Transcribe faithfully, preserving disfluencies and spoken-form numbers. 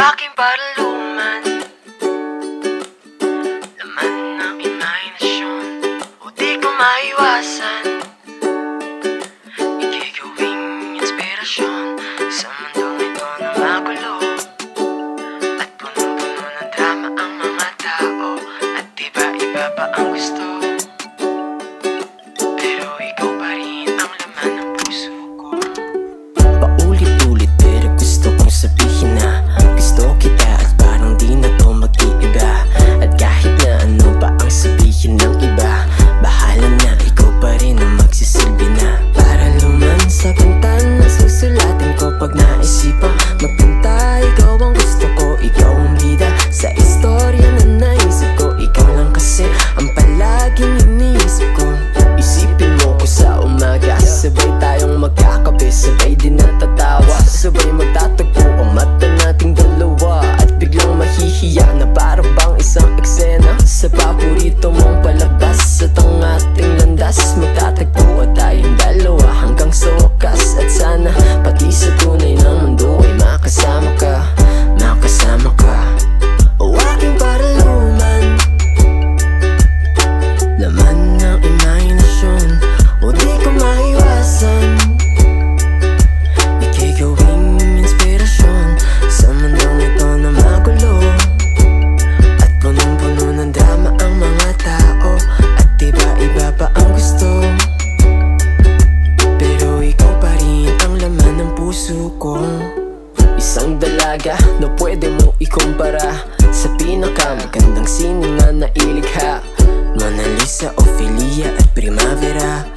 aking paraluman, laman ng imahinasyon, o di ko maiwasan. Ikigawing inspirasyon sa mundong ito na magulo, at punong-puno ng drama ang mga tao, at iba-iba pa ang gusto. Pero ikaw pa rin ang laman ng puso ko. Paulit-ulit pero gusto kong sabihin na gusto kita at parang di na to mag-iiba. At kahit na ano pa ang sabihin ng iba, bahala na, ikaw pa rin ang magsisilbi na paraluman sa kanta na susulatin ko pag naisipan magpunta. Ikaw ang gusto ko, ikaw ang bida sa istorya na naisip ko. Ikaw lang kasi ang palaging iniisip ko. Isipin mo ko sa umaga, sabay tayong magkakape, sabay din natatawa, sabay magtatagpo ang mata nating dalawa, at biglang mahihiya na para bang isang eksena sa paborito mong palabas. At ang ating landas magtatagpo at tayong dalawa hanggang sa wakas. At sana pati sa tunay ng mundo ay makasama ka, makasama ka. O aking paraluman, laman ng imahinasyon, o di ko maiwasan. Ikigawing inspirasyon sa mundong ito na magulo, at punong-puno ng drama ang mga tao, at iba-iba pa ang gusto. Pero ikaw pa rin ang laman ng puso ko. Isang dalaga na pwede mo ikumpara sa pinakamagandang sine na nailikha, Mona Lisa, Ophelia at Primavera.